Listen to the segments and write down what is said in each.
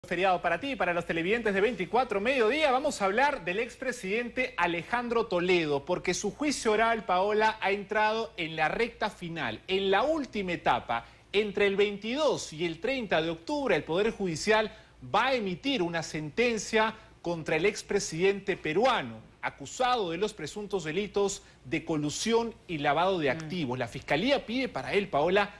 Feriado para ti y para los televidentes de 24 Mediodía. Vamos a hablar del expresidente Alejandro Toledo, porque su juicio oral, Paola, ha entrado en la recta final, en la última etapa. Entre el 22 y el 30 de octubre, el Poder Judicial va a emitir una sentencia contra el expresidente peruano, acusado de los presuntos delitos de colusión y lavado de activos. La Fiscalía pide para él, Paola,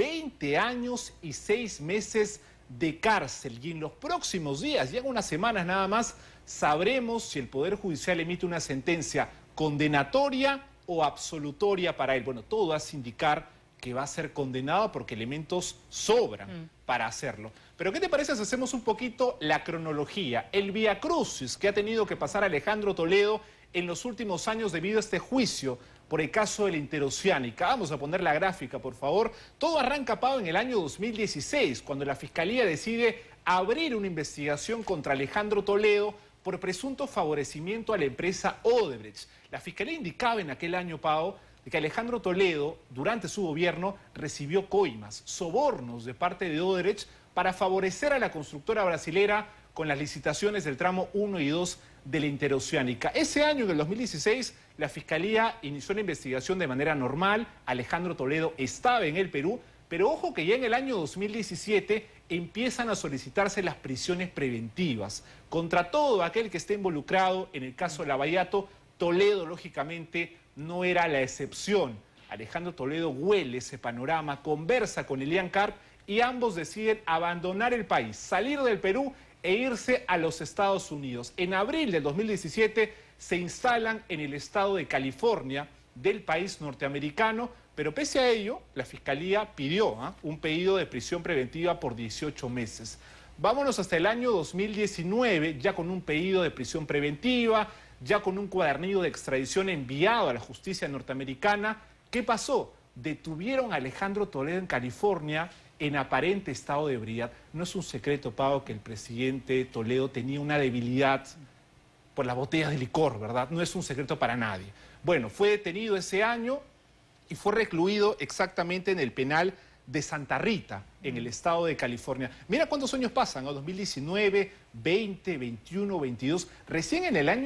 20 años y 6 meses de cárcel, y en los próximos días, ya en unas semanas nada más, sabremos si el Poder Judicial emite una sentencia condenatoria o absolutoria para él. Bueno, todo hace indicar que va a ser condenado porque elementos sobran para hacerlo. Pero ¿qué te parece si hacemos un poquito la cronología? El viacrucis que ha tenido que pasar Alejandro Toledo en los últimos años debido a este juicio por el caso de la Interoceánica. Vamos a poner la gráfica, por favor. Todo arranca, Pau, en el año 2016, cuando la Fiscalía decide abrir una investigación contra Alejandro Toledo por presunto favorecimiento a la empresa Odebrecht. La Fiscalía indicaba en aquel año, Pau, de que Alejandro Toledo, durante su gobierno, recibió coimas, sobornos de parte de Odebrecht para favorecer a la constructora brasilera con las licitaciones del tramo 1 y 2 de la Interoceánica. Ese año, en el 2016, la Fiscalía inició una investigación de manera normal. Alejandro Toledo estaba en el Perú, pero ojo que ya en el año 2017 empiezan a solicitarse las prisiones preventivas contra todo aquel que esté involucrado en el caso de Lavallato. Toledo, lógicamente, no era la excepción. Alejandro Toledo huele ese panorama, conversa con Elian Karp y ambos deciden abandonar el país, salir del Perú e irse a los Estados Unidos. En abril del 2017 se instalan en el estado de California del país norteamericano, pero pese a ello, la Fiscalía pidió un pedido de prisión preventiva por 18 meses. Vámonos hasta el año 2019, ya con un pedido de prisión preventiva, ya con un cuadernillo de extradición enviado a la justicia norteamericana. ¿Qué pasó? Detuvieron a Alejandro Toledo en California en aparente estado de ebriedad. No es un secreto, Pau, que el presidente Toledo tenía una debilidad por las botellas de licor, ¿verdad? No es un secreto para nadie. Bueno, fue detenido ese año y fue recluido exactamente en el penal de Santa Rita, en el estado de California. Mira cuántos años pasan, ¿no? 2019, 20, 21, 22. Recién en el año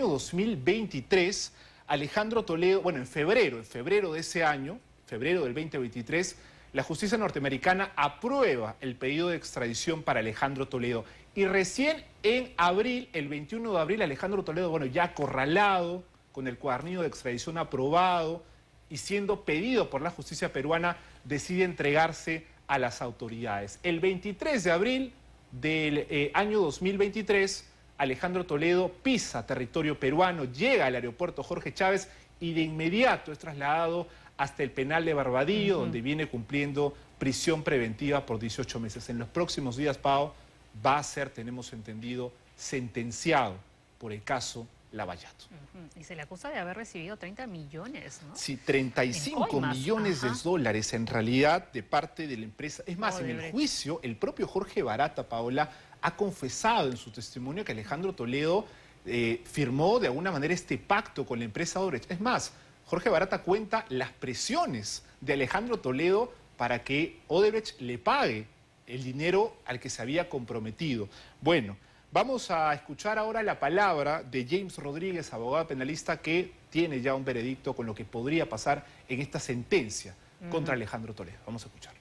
2023, Alejandro Toledo, bueno, en febrero de ese año, febrero del 2023, la justicia norteamericana aprueba el pedido de extradición para Alejandro Toledo. Y recién en abril, el 21 de abril, Alejandro Toledo, bueno, ya acorralado, con el cuadernillo de extradición aprobado y siendo pedido por la justicia peruana, decide entregarse a las autoridades. El 23 de abril del año 2023, Alejandro Toledo pisa territorio peruano, llega al aeropuerto Jorge Chávez y de inmediato es trasladado hasta el penal de Barbadillo, donde viene cumpliendo prisión preventiva por 18 meses. En los próximos días, Pau, va a ser, tenemos entendido, sentenciado por el caso Lavallato. Y se le acusa de haber recibido 30 millones, ¿no? Sí, 35 millones de dólares en realidad de parte de la empresa. Es más, en el juicio, el propio Jorge Barata, Paola, ha confesado en su testimonio que Alejandro Toledo firmó de alguna manera este pacto con la empresa Odebrecht. Es más, Jorge Barata cuenta las presiones de Alejandro Toledo para que Odebrecht le pague el dinero al que se había comprometido. Bueno, vamos a escuchar ahora la palabra de James Rodríguez, abogado penalista, que tiene ya un veredicto con lo que podría pasar en esta sentencia contra Alejandro Toledo. Vamos a escucharlo.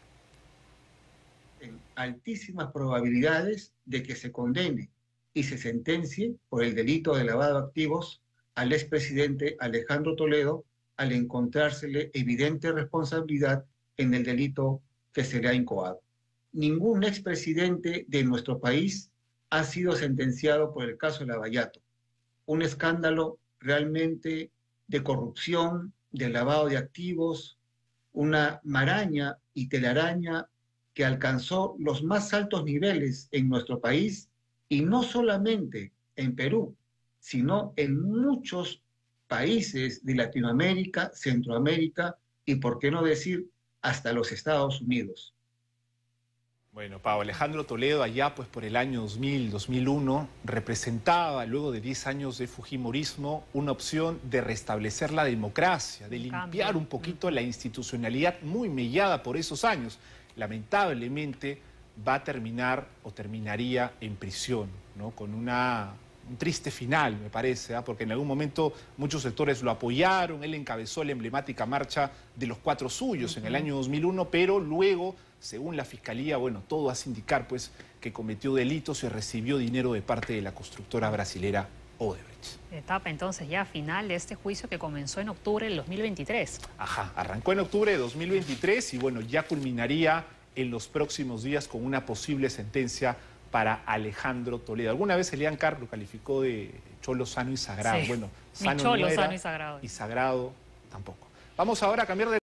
En altísimas probabilidades de que se condene y se sentencie por el delito de lavado de activos al expresidente Alejandro Toledo al encontrársele evidente responsabilidad en el delito que se le ha incoado. Ningún expresidente de nuestro país ha sido sentenciado por el caso Lavallato. Un escándalo realmente de corrupción, de lavado de activos, una maraña y telaraña que alcanzó los más altos niveles en nuestro país, y no solamente en Perú, sino en muchos países de Latinoamérica, Centroamérica y, por qué no decir, hasta los Estados Unidos. Bueno, Pau, Alejandro Toledo allá pues por el año 2000, 2001, representaba, luego de 10 años de fujimorismo, una opción de restablecer la democracia, de limpiar un poquito la institucionalidad muy mellada por esos años. Lamentablemente, va a terminar o terminaría en prisión, ¿no? Con un triste final, me parece, porque en algún momento muchos sectores lo apoyaron, él encabezó la emblemática marcha de los 4 suyos en el año 2001, pero luego, según la Fiscalía, bueno, todo hace indicar pues que cometió delitos y recibió dinero de parte de la constructora brasilera Odebrecht. Etapa entonces ya final de este juicio que comenzó en octubre del 2023. Ajá, arrancó en octubre de 2023 y bueno, ya culminaría en los próximos días con una posible sentencia para Alejandro Toledo. Alguna vez Elian Carr lo calificó de cholo sano y sagrado. Sí. Bueno, Ni sano cholo, no era, sano y sagrado. y sagrado tampoco. Vamos ahora a cambiar de